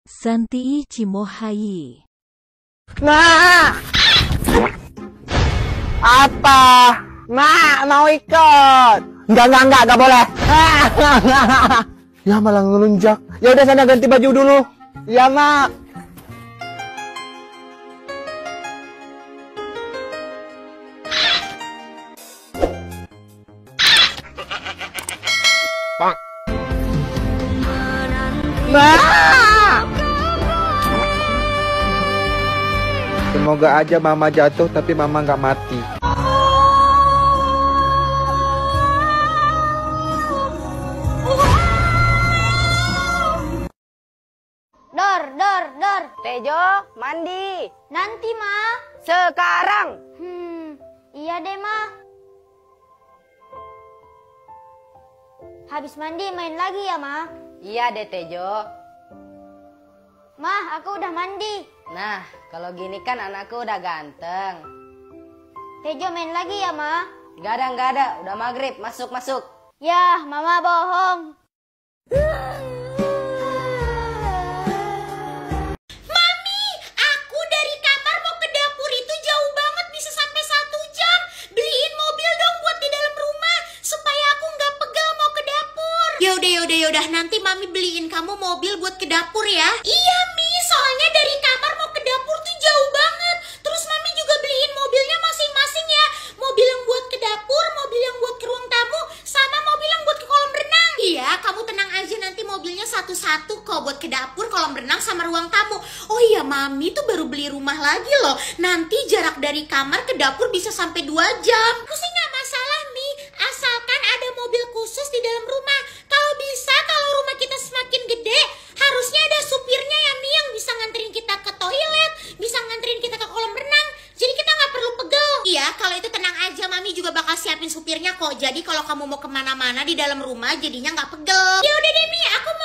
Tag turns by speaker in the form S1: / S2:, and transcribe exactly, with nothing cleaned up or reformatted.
S1: Santii Cimohayi.
S2: Nah, apa? Nah, mau ikut? Enggak, enggak, enggak, enggak boleh. Ya malah ngelunjak. Ya udah sana ganti baju dulu. Ya, Mak. Nah. Semoga aja Mama jatuh tapi Mama nggak mati.
S3: Dor, dor, dor.
S4: Tejo, mandi.
S3: Nanti, Ma.
S4: Sekarang.
S3: Hmm, iya deh, Ma. Habis mandi main lagi ya, Ma?
S4: Iya deh, Tejo.
S3: Ma, aku udah mandi.
S4: Nah, kalau gini kan anakku udah ganteng.
S3: Tejo main lagi ya, Ma?
S4: Gak ada, gak ada. Udah maghrib, masuk, masuk.
S3: Yah, Mama bohong.
S5: Mami, aku dari kamar mau ke dapur itu jauh banget, bisa sampai satu jam. Beliin mobil dong buat di dalam rumah, supaya aku nggak pegal mau ke dapur. Yaudah, yaudah, yaudah. Nanti Mami beliin kamu mobil buat ke dapur ya. Iya, Mi. Soalnya dari kamar mau ke dapur tuh jauh banget. Terus Mami juga beliin mobilnya masing-masing ya. Mobil yang buat ke dapur, mobil yang buat ke ruang tamu, sama mobil yang buat ke kolam renang. Iya, kamu tenang aja, nanti mobilnya satu-satu kok buat ke dapur, kolam renang, sama ruang tamu. Oh iya, Mami tuh baru beli rumah lagi loh. Nanti jarak dari kamar ke dapur bisa sampai dua jam. Aku sih nggak masalah, Mi. Asalkan ada mobil khusus di dalam rumah. Kalau bisa, kalau rumah kita semakin gede, harusnya ada supirnya ya, Mi, yang bisa nganterin kita ke toilet, bisa nganterin kita ke kolam renang. Jadi kita nggak perlu pegel. Iya, kalau itu tenang aja, Mami juga bakal siapin supirnya kok. Jadi kalau kamu mau kemana-mana di dalam rumah, jadinya nggak pegel. Ya udah deh, Mi, aku